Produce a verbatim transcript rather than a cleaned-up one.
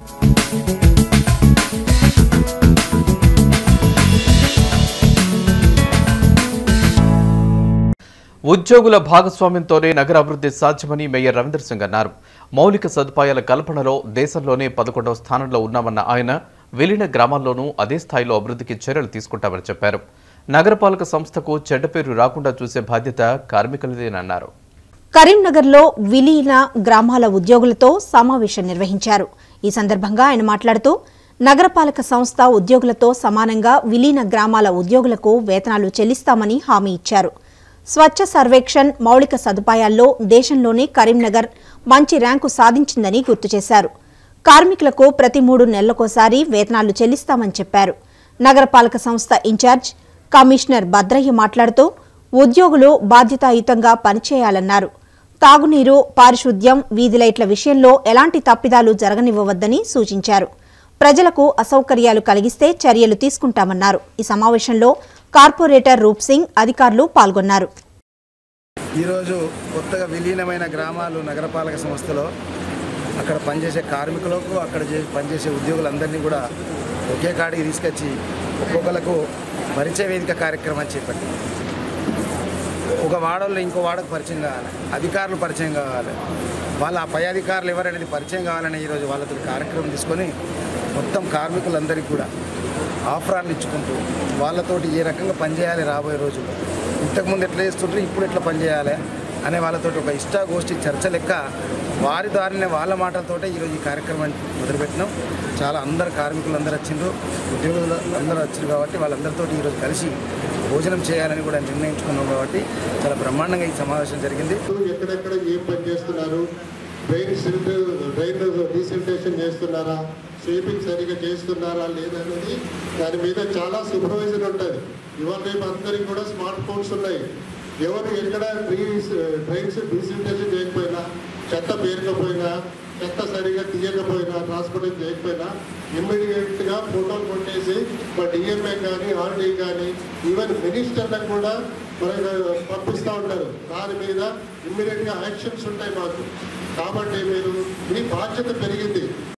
ఉద్యోగుల భాగస్వామ్యంతోనే నగర అభివృద్ధి సాధ్యమని మేయర్ రవీందర్ సింగ్ అన్నారు. మౌలిక సదుపాయాల కల్పనలో దేశంలోనే పదకొండవ స్థానంలో ఉన్నామన్న ఆయన విలీన గ్రామాల్లోనూ అదే స్థాయిలో అభివృద్ధికి చర్యలు తీసుకుంటామని చెప్పారు. నగరపాలక సంస్థకు చెడ్డ పేరు రాకుండా చూసే బాధ్యత కార్మికులదేనన్నారు. కరీంనగర్లో విలీన గ్రామాల ఉద్యోగులతో సమావేశం నిర్వహించారు. ఈ సందర్భంగా ఆయన మాట్లాడుతూ నగరపాలక సంస్థ ఉద్యోగులతో సమానంగా విలీన గ్రామాల ఉద్యోగులకు వేతనాలు చెల్లిస్తామని హామీ ఇచ్చారు. స్వచ్ఛ సర్వేక్షణ్ మౌలిక సదుపాయాల్లో దేశంలోనే కరీంనగర్ మంచి ర్యాంకు సాధించిందని గుర్తు చేశారు. కార్మికులకు ప్రతి మూడు నెలలకోసారి వేతనాలు చెల్లిస్తామని చెప్పారు. నగరపాలక సంస్థ ఇన్ఛార్జ్ కమిషనర్ భద్రయ్య మాట్లాడుతూ ఉద్యోగులు బాధ్యతాయుతంగా పనిచేయాలన్నారు. తాగునీరు, పారిశుద్ధ్యం, వీధి లైట్ల విషయంలో ఎలాంటి తప్పిదాలు జరగనివ్వవద్దని సూచించారు. ప్రజలకు అసౌకర్యాలు కలిగిస్తే చర్యలు తీసుకుంటామన్నారు. ఈ సమావేశంలో కార్పొరేటర్ రూప్ సింగ్, అధికారులు పాల్గొన్నారు. ఈరోజు కొత్తగా విలీనమైన గ్రామాలు నగరపాలక సంస్థలో అక్కడ పనిచేసే కార్మికులకు, అక్కడ పనిచేసే ఉద్యోగులందరినీ కూడా ఒకే కాడికి తీసుకొచ్చి ఒక్కొక్కలకు పరిచయ వేదిక కార్యక్రమం చేపట్టి ఒక వాడల్లో ఇంకో వాడకు పరిచయం కావాలి, అధికారులు పరిచయం కావాలి, వాళ్ళ పై అధికారులు ఎవరనేది పరిచయం కావాలని ఈరోజు వాళ్ళతో కార్యక్రమం తీసుకొని మొత్తం కార్మికులందరికీ కూడా ఆఫరాలు ఇచ్చుకుంటూ వాళ్ళతోటి ఏ రకంగా పనిచేయాలి, రాబోయే రోజుల్లో ఇంతకుముందు ఎట్లా చేస్తుంటారు, ఇప్పుడు ఎట్లా పనిచేయాలి అనే వాళ్ళతోటి ఒక ఇష్టాగోష్ఠి చర్చ లెక్క వారి ద్వారానే వాళ్ళ మాటలతోటే ఈరోజు ఈ కార్యక్రమాన్ని మొదలుపెట్టినాం. చాలా అందరు కార్మికులు అందరూ వచ్చిండ్రు, ఉద్యోగులు అందరూ వచ్చారు కాబట్టి వాళ్ళందరితో ఈరోజు కలిసి భోజనం చేయాలని కూడా నిర్ణయించుకున్నాం. కాబట్టి చాలా బ్రహ్మాండంగా ఈ సమావేశం జరిగింది. ఎక్కడెక్కడ ఏం పని చేస్తున్నారు, డ్రైన్ డ్రైన్ డీసెంటేషన్ చేస్తున్నారా, స్వీపింగ్ సరిగ్గా చేస్తున్నారా లేదనేది దాని మీద చాలా సూపర్వైజర్ ఉంటుంది. ఇవాళ రేపు అందరికి కూడా స్మార్ట్ ఫోన్స్ ఉన్నాయి. ఎవరు ఎక్కడ ట్రీస్ డ్రైన్స్ డీసెంటేషన్ చేయకపోయినా, చెత్త పేరకపోయినా, చెత్త సరిగా తీయకపోయినా, ట్రాన్స్పోర్టేషన్ చేయకపోయినా ఇమ్మీడియట్గా ఫోటోలు కొట్టేసి మా డిఎంఏ కానీ ఆర్డీ కానీ ఈవెన్ మినిస్టర్లకు కూడా మనకు పంపిస్తూ ఉంటారు. దాని మీద ఇమ్మీడియట్గా యాక్షన్స్ ఉంటాయి మాకు. కాబట్టి మీరు మీ బాధ్యత పెరిగింది.